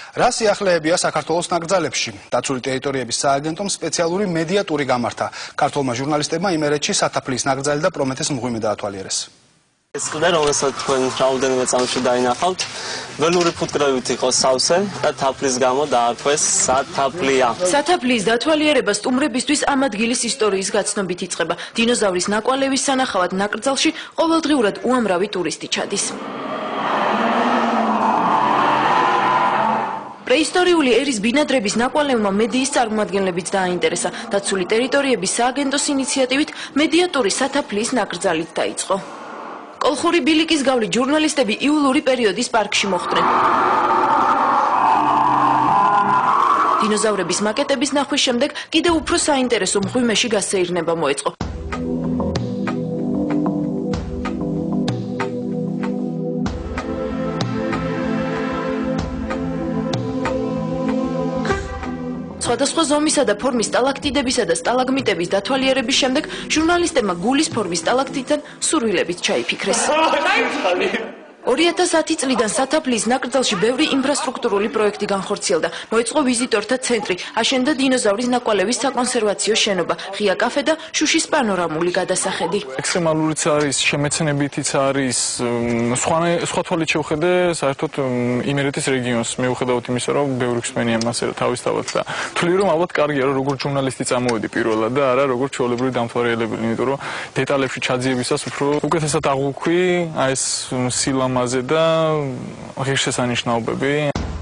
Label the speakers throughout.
Speaker 1: რა სიახლეებია საქართველოს ნაკრძალებში? დაცული ტერიტორიების სააგენტომ სპეციალური მედიატური გამართა. ქართველმა ჟურნალისტებმა იმერეთში სათაფლის ნაკრძალი და პრომეთეს მღვიმე დაათვალიერეს.
Speaker 2: ეს კლდე, რომელსაც თქვენ რაოდენიმე წამში დაინახავთ, ველური ფუტკრებით იყო სავსე და თაფლის გამო დაარქვეს სათაფლია.
Speaker 3: სათაფლის დათვალიერება სტუმრებისთვის ამ ადგილის ისტორიის გაცნობით იწყება. დინოზავრის ნაკვალევის სანახავად ნაკრძალში ყოველდღიურად უამრავი ტურისტი ჩადის. პრეისტორიული ერის ბინადრების ნაკვალევმა მედიის წარმომადგენლებიც დააინტერესა. დაცული ტერიტორიების სააგენტოს ინიციატივით მედიატური სათაფლის ნაკრძალით დაიწყო. კოლხური ბილიკის გავლით ჟურნალისტები ივლიური პერიოდის პარკში მოხვდნენ. დინოზავრების მაკეტების ნახვის შემდეგ კიდევ უფრო საინტერესო მღვიმეში გასეირნება მოეწყო. სხვადასხვა ზომისა და ფორმის სტალაქტიტებისა და სტალაგმიტების დათვალიერების შემდეგ ჟურნალისტებმა გულის ფორმის სტალაქტიტიდან სურვილებით ჩაიფიქრეს. 2010 წლიდან სათაფლის ნაკრძალში ბევრი ინფრასტრუქტურული პროექტი განხორციელდა. მოეწყო ვიზიტორთა ცენტრი, აშენდა დინოზავრის ნაკვალევის საკონსერვაციო შენობა, ღია კაფე და შუშის პანორამული გადასახედი.
Speaker 4: ექსტრემალურიც არის, შემეცნებითიც არის, სხვა თვალით შევხედე საერთოდ იმერეთის რეგიონს, მიუხედავად იმისა, რომ ბევრი ხსენია მასე თავისთავად და თვლი რომ ალბათ კარგია, რომ როგორც ჟურნალისტი წამოვედი პირველად და არა როგორც ჩვეულებრივი დამთვალიერებელი, იმიტომ რომ დეტალებში ჩაძიებისას უფრო უკეთესად აღვქვი აი ეს სილამაზე და ღირსშესანიშნაობები.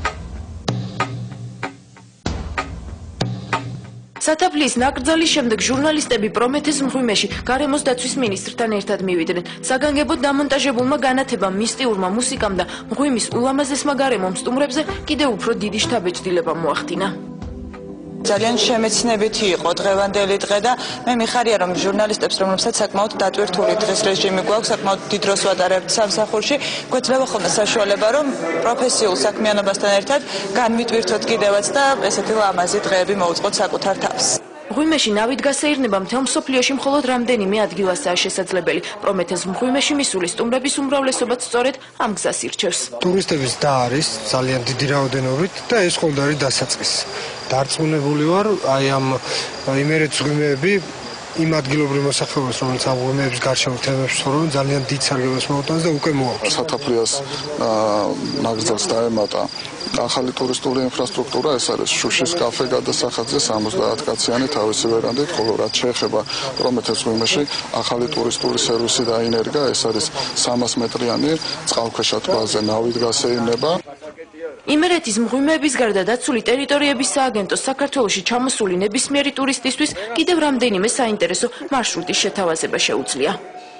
Speaker 3: სათაფლის ნაკრძალის შემდეგ ჟურნალისტები პრომეთეს მღვიმეში გარემოს დაცვის მინისტრთან ერთად მივიდნენ. საგანგებოდ დამონტაჟებულმა განათებამ, მისტიურმა მუსიკამ და მღვიმის ულამაზესმა გარემომ სტუმრებზე კიდევ უფრო დიდი შთაბეჭდილება მოახდინა.
Speaker 5: ძალიან შემეცნებითი იყო დღევანდელი დღე და მე მიხარია რომ ჟურნალისტებს რომლებსაც საკმაოდ დატვირთული დღის რეჟიმი გვაქვს, საკმაოდ დიდ დროს ვატარებთ სამსახურში, გვეძლევა ხოლმე საშუალება რომ პროფესიულ საქმიანობასთან ერთად განვიტვირთოთ კიდევაც და ესეთი ლამაზი დღეები მოვუწყოთ საკუთარ თავს.
Speaker 3: მღვიმეში ნავით გასეირნება მთელ მსოფლიოში მხოლოდ რამდენიმე ადგილასაა შესაძლებელი. პრომეთეს მღვიმეში მისული სტუმრების უმრავლესობაც სწორედ ამ გზას ირჩევს.
Speaker 6: ტურისტების და არის ძალიან დიდი რაოდენობით და ეს ხოლმე არის დასაწყისი. დარწმუნებული ვარ, აი ამ იმერეთის მღვიმეები იმ ადგილობრივ მოსახლეობას, რომელიც ამ მღვიმეების გარშემო თემებს ცხოვრობენ, ძალიან დიდ სარგებლობას მოუტანს და უკვე მოაქვს.
Speaker 7: სათაფლიას ნაკრძალს დაემატა ახალი ტურისტული ინფრასტრუქტურა, ეს არის შუშის კაფე გადასახადზე 70 კაციანი თავისი ვერანდით, ხოლო რაც შეეხება პრომეთეს მღვიმეში, ახალი ტურისტული სერვისი დაინერგა, ეს არის 300 მეტრიანი წყალქვეშა ტბაზე ნავით გასეირნება.
Speaker 3: იმერეთის მღვიმეების გარდა დაცული ტერიტორიების სააგენტოს საქართველოში ჩამოსული ნებისმიერი ტურისტისთვის კიდევ რამდენიმე საინტერესო მარშრუტის შეთავაზება შეუძლია.